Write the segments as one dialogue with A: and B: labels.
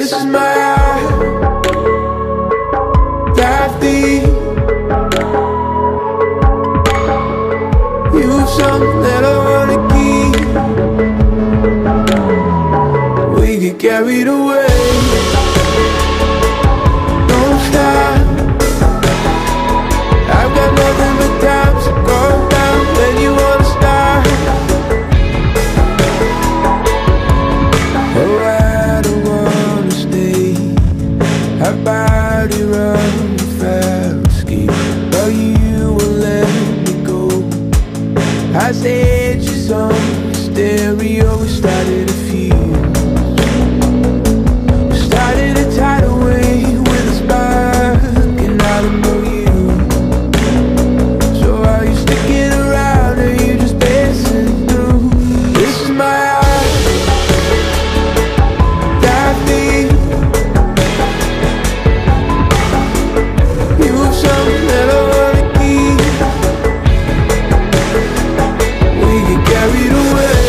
A: This is my apathy. You have something that I wanna keep. We get carried away. Don't stop. I've got nothing but time, so go down when you wanna start. Oh, I don't wanna stay. How about it run without escape? But you won't let me go. I said she's on stereo. We started a fuse. We started a tidal wave with a spark, and I don't know you. So are you sticking around, or are you just passing through? This is my apathy. You have something that I wanna keep. We get carried away.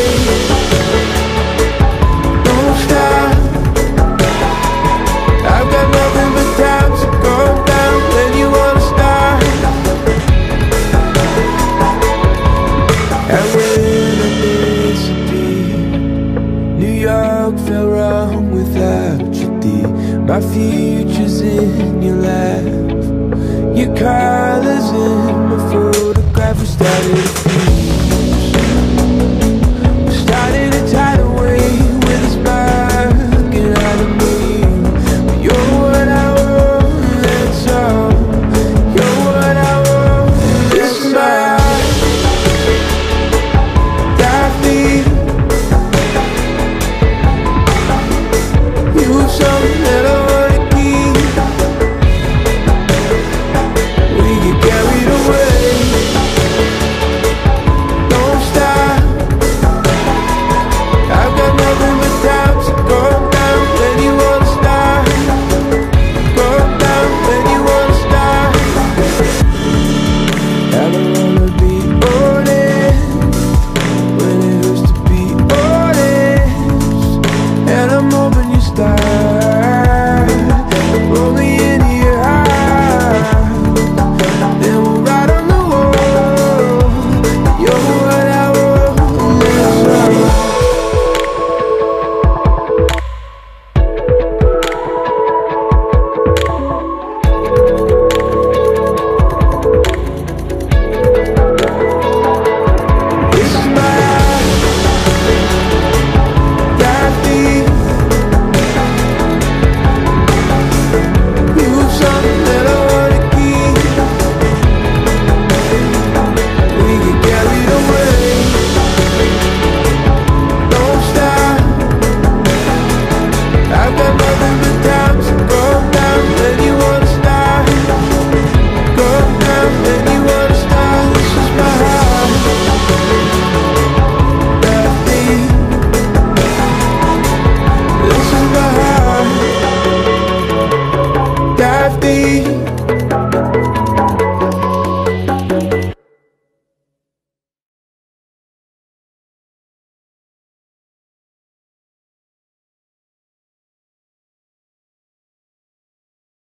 A: Don't stop. I've got nothing but time, so go down when you wanna start. And when I disappeared, New York felt wrong without you, dear. My fears